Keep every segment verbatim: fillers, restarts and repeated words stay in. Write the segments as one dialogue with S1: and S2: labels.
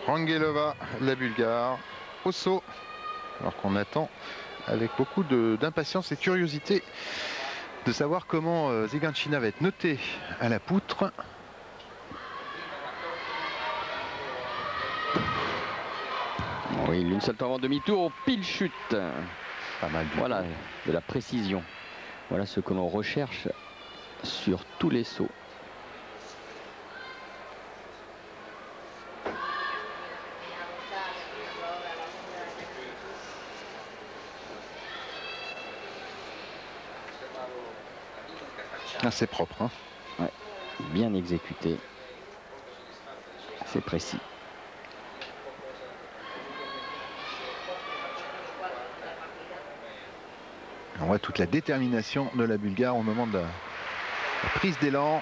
S1: Rangelova, la Bulgare, au saut. Alors qu'on attend avec beaucoup d'impatience et de curiosité de savoir comment euh, Ziganchina va être noté à la poutre.
S2: Oui, une seule avant demi-tour, pile chute.
S1: Pas mal.
S2: Voilà, de la précision. Voilà ce que l'on recherche sur tous les sauts.
S1: C'est propre. Hein.
S2: Ouais, bien exécuté. C'est précis.
S1: On voit toute la détermination de la Bulgare au moment de la, la prise d'élan.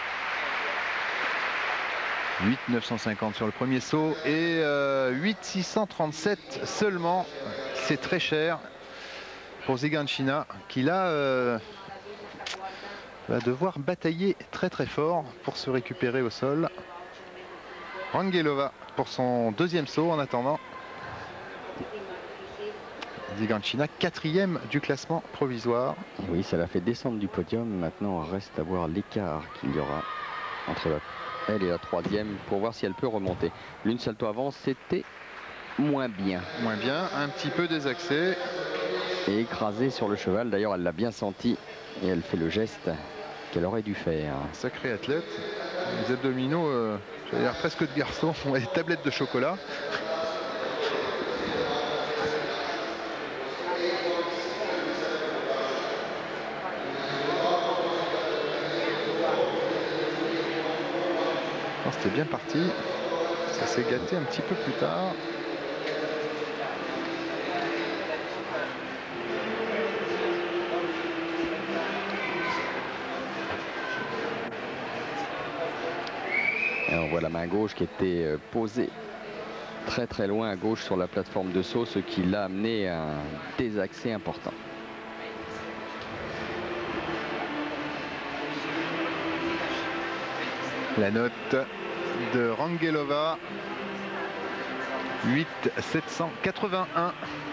S1: huit neuf cent cinquante sur le premier saut et euh, huit six cent trente-sept seulement. C'est très cher pour Ziganchina qui là euh, va devoir batailler très très fort pour se récupérer au sol. Rangelova pour son deuxième saut en attendant. Ziganchina quatrième du classement provisoire.
S2: Oui, ça l'a fait descendre du podium. Maintenant, il reste à voir l'écart qu'il y aura entre la, elle et la troisième pour voir si elle peut remonter. L'une salto avant, c'était moins bien.
S1: Moins bien, un petit peu désaxé.
S2: Et écrasée sur le cheval. D'ailleurs, elle l'a bien senti et elle fait le geste qu'elle aurait dû faire.
S1: Sacré athlète. Les abdominaux, euh, j'allais dire presque de garçon. On a des tablettes de chocolat. C'était bien parti. Ça s'est gâté un petit peu plus tard.
S2: Et on voit la main gauche qui était posée très très loin à gauche sur la plateforme de saut, ce qui l'a amené à un désaxé important.
S1: La note de Rangelova, huit sept cent quatre-vingt-un.